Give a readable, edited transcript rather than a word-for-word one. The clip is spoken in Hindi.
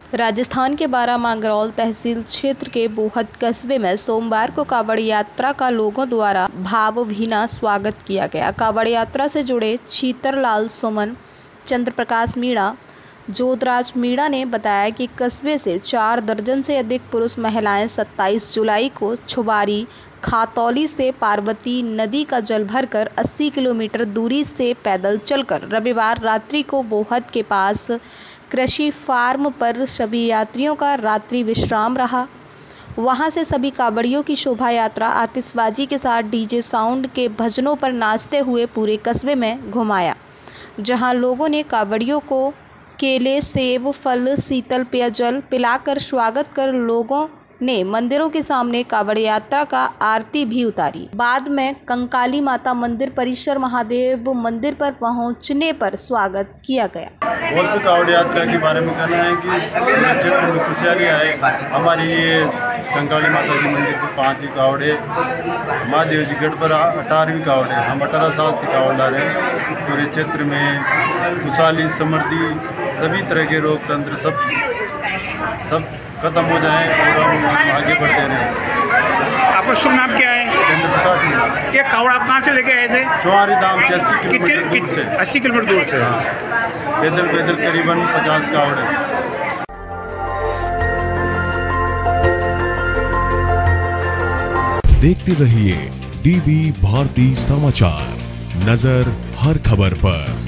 राजस्थान के बारा मांगरौल तहसील क्षेत्र के बोहद कस्बे में सोमवार को कावड़ यात्रा का लोगों द्वारा भावभीना स्वागत किया गया। कावड़ यात्रा से जुड़े छीतरलाल सुमन, चंद्रप्रकाश मीणा, जोधराज मीणा ने बताया कि कस्बे से 4 दर्जन से अधिक पुरुष महिलाएं 27 जुलाई को छुबारी खातौली से पार्वती नदी का जल भरकर 80 किलोमीटर दूरी से पैदल चलकर रविवार रात्रि को बोहद के पास कृषि फार्म पर सभी यात्रियों का रात्रि विश्राम रहा। वहां से सभी कावड़ियों की शोभा यात्रा आतिशबाजी के साथ डीजे साउंड के भजनों पर नाचते हुए पूरे कस्बे में घुमाया, जहां लोगों ने कावड़ियों को केले, सेब, फल, शीतल पेयजल पिलाकर स्वागत कर लोगों ने मंदिरों के सामने कावड़ यात्रा का आरती भी उतारी। बाद में कंकाली माता मंदिर परिसर महादेव मंदिर पर पहुंचने पर स्वागत किया गया। और भी कावड़ यात्रा के बारे में कहना है कि पूरे क्षेत्र में खुशहाली आए। हमारी ये कंकाली माता जी मंदिर पर 5 कावड़े, महादेव जी गढ़ पर 18वीं कावड़े। हम 18 साल से कावड़ ला रहे हैं। पूरे क्षेत्र में खुशहाली, समृद्धि, सभी तरह के रोग तंत्र सब खत्म हो जाए और हम आगे बढ़ते रहें। आपका शुभ नाम क्या है? चंद्रप्रकाश मीणा। ये कावड़ आप कहाँ से लेके आए थे? चौहारी धाम से 80 किलोमीटर दूर से। 80 किलोमीटर दूर से। हाँ, पैदल करीबन 50 कावड़ है। देखते रहिए डीबी भारती समाचार, नजर हर खबर पर।